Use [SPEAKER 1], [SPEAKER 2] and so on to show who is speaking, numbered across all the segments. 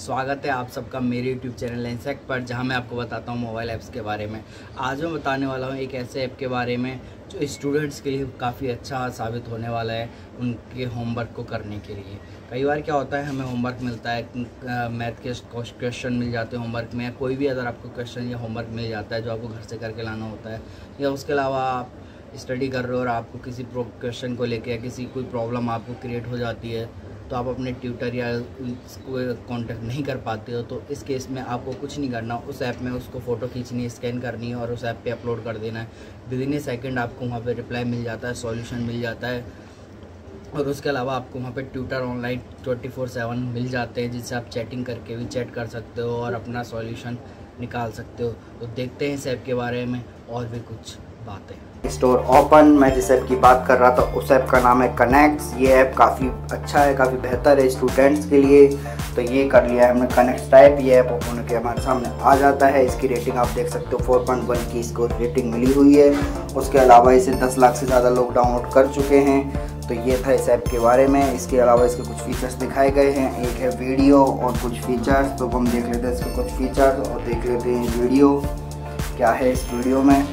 [SPEAKER 1] स्वागत है आप सबका मेरे यूट्यूब चैनल लेंसेक पर, जहां मैं आपको बताता हूं मोबाइल ऐप्स के बारे में। आज मैं बताने वाला हूं एक ऐसे ऐप के बारे में जो स्टूडेंट्स के लिए काफ़ी अच्छा साबित होने वाला है उनके होमवर्क को करने के लिए। कई बार क्या होता है, हमें होमवर्क मिलता है, मैथ के क्वेश्चन मिल जाते हैं होमवर्क में, या कोई भी अगर आपको क्वेश्चन या होमवर्क मिल जाता है जो आपको घर से करके लाना होता है, या उसके अलावा आप स्टडी कर रहे हो और आपको किसी क्वेश्चन को लेकर या किसी कोई प्रॉब्लम आपको क्रिएट हो जाती है, तो आप अपने ट्यूटर या को कांटेक्ट नहीं कर पाते हो। तो इस केस में आपको कुछ नहीं करना, उस ऐप में उसको फ़ोटो खींचनी है, स्कैन करनी है और उस ऐप पे अपलोड कर देना है। विदिन ए सेकंड आपको वहाँ पे रिप्लाई मिल जाता है, सॉल्यूशन मिल जाता है, और उसके अलावा आपको वहाँ पे ट्यूटर ऑनलाइन 24/7 मिल जाते हैं, जिससे आप चैटिंग करके भी चैट कर सकते हो और अपना सॉल्यूशन निकाल सकते हो। तो देखते हैं इस ऐप के बारे में और भी कुछ बातें।
[SPEAKER 2] स्टोर ओपन, मैं जिस ऐप की बात कर रहा था उस ऐप का नाम है कनेक्ट्स। ये ऐप काफ़ी अच्छा है, काफ़ी बेहतर है स्टूडेंट्स के लिए। तो ये कर लिया है हमने कनेक्ट्स टाइप। ये ऐप ओपन होकर हमारे सामने आ जाता है। इसकी रेटिंग आप देख सकते हो 4.1 की इसको रेटिंग मिली हुई है। उसके अलावा इसे 10 लाख से ज़्यादा लोग डाउनलोड कर चुके हैं। तो ये था इस ऐप के बारे में। इसके अलावा इसके कुछ फीचर्स दिखाए गए हैं, एक है वीडियो और कुछ फीचर्स। तो हम देख लेते हैं इसके कुछ फीचर्स और देख लेते हैं वीडियो क्या है इस वीडियो में।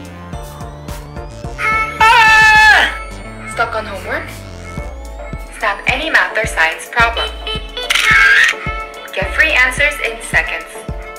[SPEAKER 3] Stuck on homework? Snap any math or science problem. Get free answers in seconds.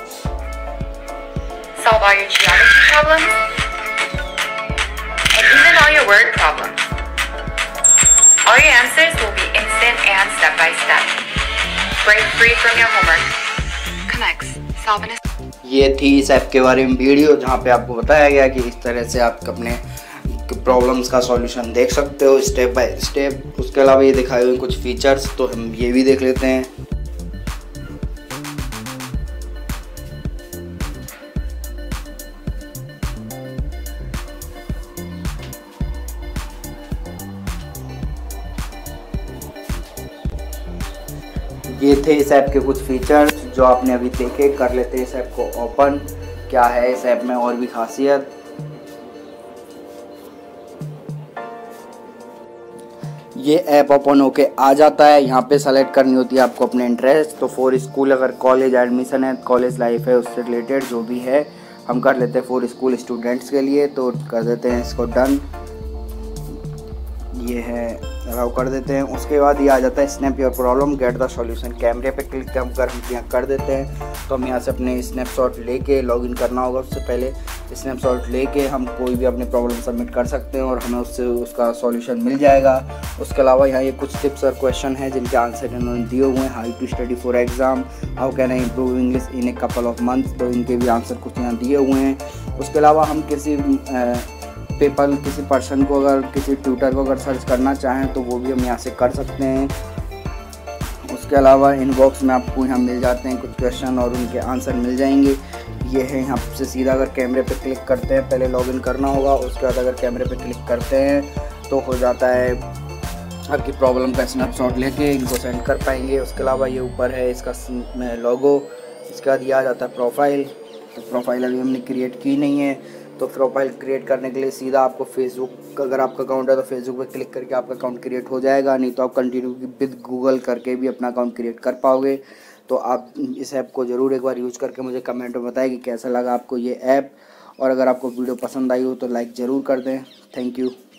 [SPEAKER 3] Solve all your geometry problems and even all your word problems. All your answers will be instant and step by step. Break free from your homework. Connects. Solve an
[SPEAKER 2] ये थी इस app के बारे में video, जहाँ पे आपको बताया गया कि इस तरह से आप अपने प्रॉब्लम्स का सॉल्यूशन देख सकते हो स्टेप बाय स्टेप। उसके अलावा ये दिखाए हुए कुछ फीचर्स, तो हम ये भी देख लेते हैं। ये थे इस ऐप के कुछ फीचर्स जो आपने अभी देखे। कर लेते हैं इस ऐप को ओपन। क्या है इस ऐप में और भी खासियत। ये ऐप ओपन होके आ जाता है। यहाँ पे सेलेक्ट करनी होती है आपको अपने इंटरेस्ट। तो फॉर स्कूल, अगर कॉलेज एडमिशन है, कॉलेज लाइफ है, उससे रिलेटेड जो भी है हम कर लेते हैं फॉर स्कूल स्टूडेंट्स के लिए। तो कर देते हैं इसको डन। ये है अलाउ कर देते हैं। उसके बाद ये आ जाता है snap your problem get the solution. कैमरे पे क्लिक हम कर देते हैं। तो हम यहाँ से अपने स्नैपशॉट लेके लॉगिन करना होगा। उससे पहले स्नैपशॉट लेके हम कोई भी अपनी प्रॉब्लम सबमिट कर सकते हैं और हमें उससे उसका सॉल्यूशन मिल जाएगा। उसके अलावा यहाँ ये कुछ टिप्स और क्वेश्चन हैं जिनके आंसर इन्होंने दिए हुए हैं। How to study for exam, how can I improve English in a couple of months. तो इनके भी आंसर कुछ यहाँ दिए हुए हैं। उसके अलावा हम किसी पेपर, किसी पर्सन को, अगर किसी ट्यूटर को अगर सर्च करना चाहें तो वो भी हम यहाँ से कर सकते हैं। उसके अलावा इनबॉक्स में आपको यहाँ मिल जाते हैं कुछ क्वेश्चन और उनके आंसर मिल जाएंगे। ये है यहाँ से सीधा अगर कैमरे पे क्लिक करते हैं, पहले लॉगिन करना होगा। उसके बाद अगर कैमरे पे क्लिक करते हैं तो हो जाता है आपकी प्रॉब्लम का स्नैपशॉट लेके इनको सेंड कर पाएंगे। उसके अलावा ये ऊपर है इसका लोगो। इसके बाद ये आ जाता है प्रोफाइल। तो प्रोफाइल अभी हमने क्रिएट की नहीं है। तो प्रोफाइल क्रिएट करने के लिए सीधा आपको फेसबुक, अगर आपका अकाउंट है तो फेसबुक पे क्लिक करके आपका अकाउंट क्रिएट हो जाएगा। नहीं तो आप कंटिन्यू विद गूगल करके भी अपना अकाउंट क्रिएट कर पाओगे। तो आप इस ऐप को ज़रूर एक बार यूज़ करके मुझे कमेंट में बताएं कि कैसा लगा आपको ये ऐप। और अगर आपको वीडियो पसंद आई हो तो लाइक ज़रूर कर दें। Thank you.